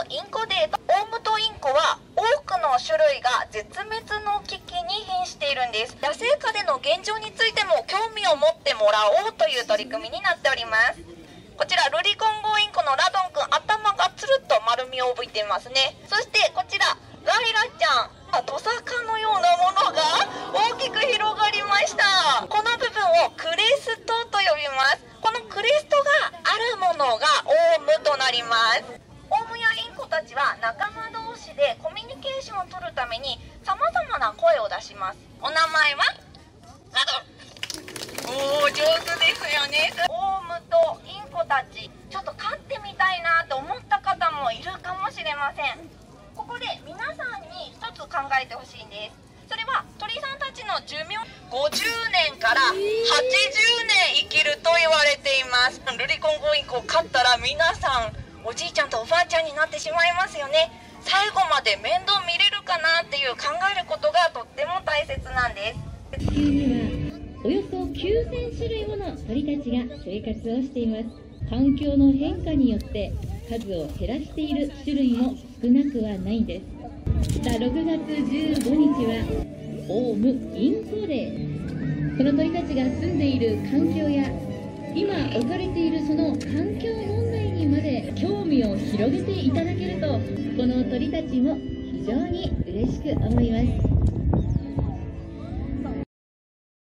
インコデーとオウムとインコは多くの種類が絶滅の危機に瀕しているんです。野生下での現状についても興味を持ってもらおうという取り組みになっております。こちらルリコンゴウインコのラドンくん、頭がつるっと丸みを帯びていますね。そしてこちらライラちゃん、トサカのようなものが大きく広がりました。この部分をクレストと呼びます。このクレストがあるものがオウムとなります。オウムやインコたちは仲間同士でコミュニケーションを取るために様々な声を出します。お名前はラドン。上手ですよね。オウムとインコたち、ちょっと飼ってみたいなと思った方もいるかもしれません。ここで皆さんに一つ考えてほしいんです。それは鳥さんたちの寿命50年から80年生きると言われています。ルリコンゴウインコを飼ったら皆さんおじいちゃんとおばあちゃんになってしまいますよね。最後まで面倒見れるかなっていう考えることがとっても大切なんです。 地球にはおよそ9000種類もの鳥たちが生活をしています。環境の変化によって数を減らしている種類も少なくはないんです。さあ、6月15日はオウムインコデー。この鳥たちが住んでいる環境や今置かれているその環境問題にまで興味を広げていただけると、この鳥たちも非常に嬉しく思います。